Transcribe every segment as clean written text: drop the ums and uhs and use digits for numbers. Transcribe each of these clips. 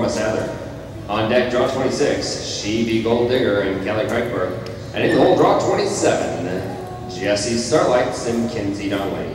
Sather. On deck, draw 26, She Be Gold Digger and Kelly Craigberg. And in the hole, draw 27, Jesse Starlights and Kinsey Donnelly.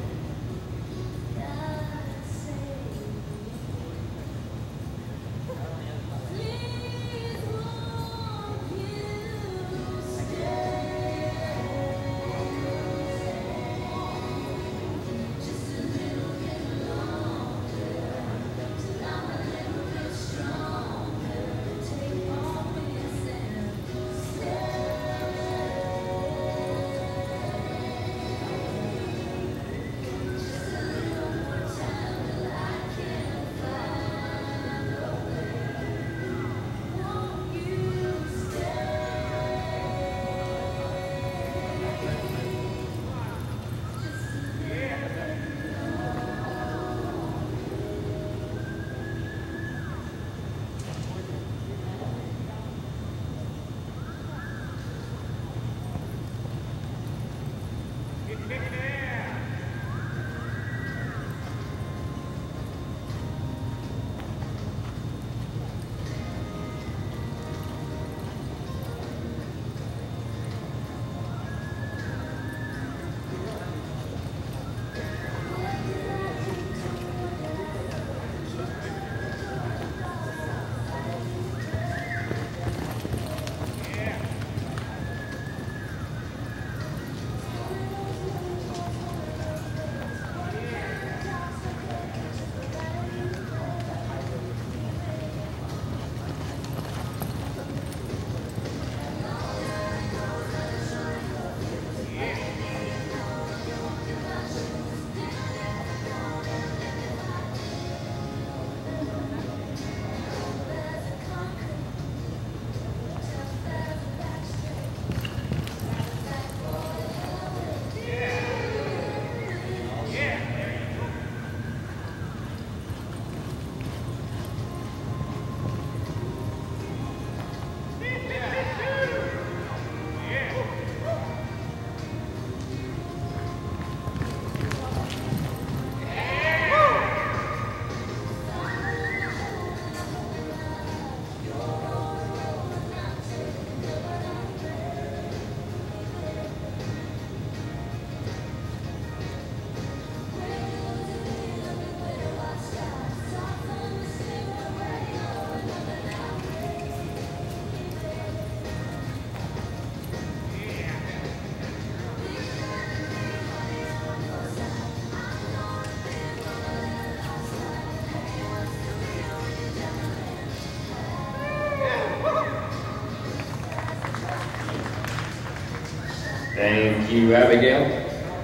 Thank you, Abigail.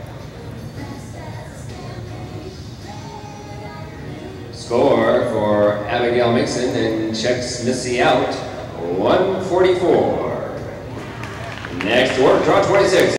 Score for Abigayle Mixon and Chex Missy out, 144. Next order, draw 26.